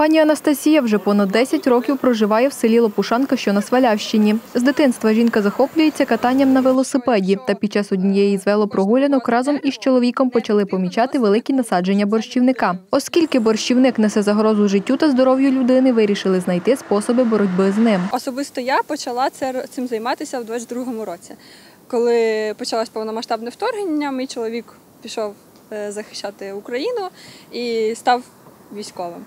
Пані Анастасія вже понад 10 років проживає в селі Лопушанка, що на Свалявщині. З дитинства жінка захоплюється катанням на велосипеді. Та під час однієї з велопрогулянок разом із чоловіком почали помічати великі насадження борщівника. Оскільки борщівник несе загрозу життю та здоров'ю людини, вирішили знайти способи боротьби з ним. Особисто я почала цим займатися в 22-му році. Коли почалось повномасштабне вторгнення, мій чоловік пішов захищати Україну і став військовим.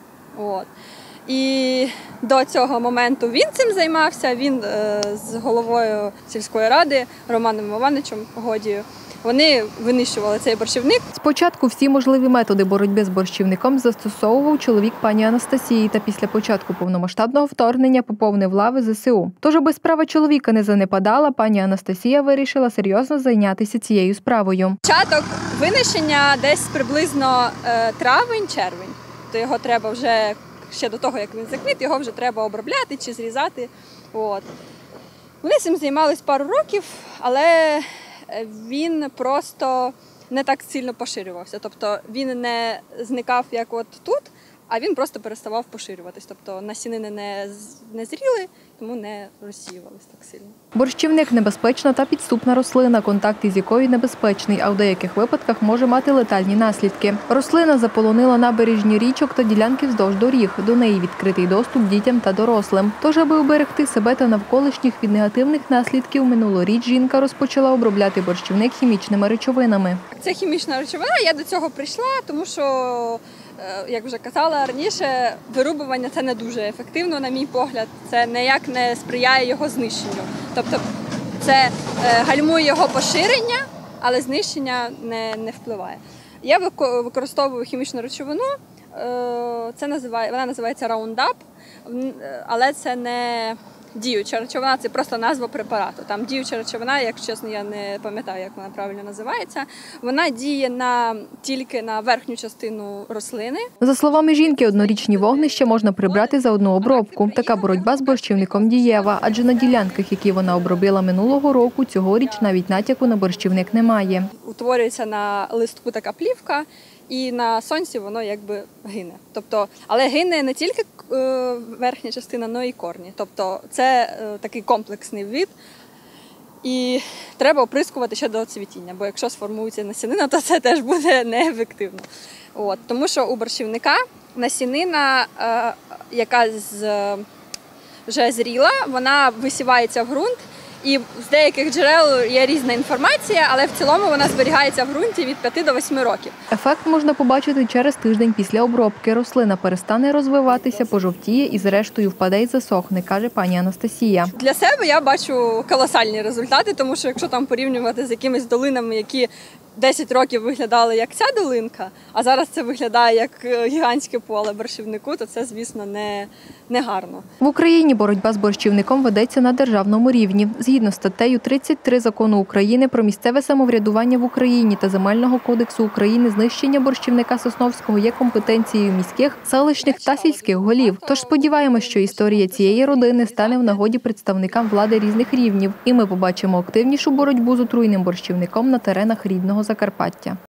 І до цього моменту він цим займався, він з головою сільської ради Романом Івановичем Годією. Вони винищували цей борщівник. Спочатку всі можливі методи боротьби з борщівником застосовував чоловік пані Анастасії та після початку повномасштабного вторгнення поповнив лави ЗСУ. Тож, аби справа чоловіка не занепадала, пані Анастасія вирішила серйозно зайнятися цією справою. Початок винищення десь приблизно травень-червень. То його треба вже, ще до того, як він заквіт, його вже треба обробляти чи зрізати. Вони цим займались пару років, але він просто не так сильно поширювався. Тобто він не зникав, як от тут, а він просто переставав поширюватись. Тобто насінини не зріли, тому не розсіювались так сильно. Борщівник – небезпечна та підступна рослина, контакт із якою небезпечний, а в деяких випадках може мати летальні наслідки. Рослина заполонила набережні річок та ділянки вздовж доріг. До неї відкритий доступ дітям та дорослим. Тож, аби уберегти себе та навколишніх від негативних наслідків, минулоріч жінка розпочала обробляти борщівник хімічними речовинами. Це хімічна речовина, я до цього прийшла, тому що, як вже казала раніше, вирубування – це не дуже ефективно, на мій погляд. Це ніяк не сприяє його знищенню. Тобто це гальмує його поширення, але знищення не впливає. Я використовую хімічну речовину, вона називається Roundup, але це не діюча речовина, це просто назва препарату. Там діюча речовина, якщо чесно, я не пам'ятаю, як вона правильно називається. Вона діє тільки на верхню частину рослини. За словами жінки, однорічні вогнища можна прибрати за одну обробку. Така боротьба з борщівником дієва, адже на ділянках, які вона обробила минулого року, цьогоріч навіть натяку на борщівник немає. Утворюється на листку така плівка, і на сонці воно якби гине. Але гине не тільки верхня частина, але й корні. Тобто це такий комплексний вид. І треба оприскувати ще до цвітіння, бо якщо сформується насінина, то це теж буде неефективно. Тому що у борщівника насінина, яка вже зріла, вона висівається в ґрунт. І з деяких джерел є різна інформація, але в цілому вона зберігається в ґрунті від 5 до 8 років. Ефект можна побачити через тиждень після обробки. Рослина перестане розвиватися, пожовтіє і зрештою впаде і засохне, каже пані Анастасія. Для себе я бачу колосальні результати, тому що якщо там порівнювати з якимись долинами, які 10 років виглядали як ця долинка, а зараз це виглядає як гігантське поле борщівнику, то це, звісно, не гарно. В Україні боротьба з борщівником ведеться на державному рівні. Згідно з статтею 33 Закону України про місцеве самоврядування в Україні та Земельного кодексу України, знищення борщівника сосновського є компетенцією міських, селищних та сільських голів. Тож сподіваємося, що історія цієї родини стане в нагоді представникам влади різних рівнів, і ми побачимо активнішу боротьбу з отруйним борщівником на теренах рідного Закарпаття.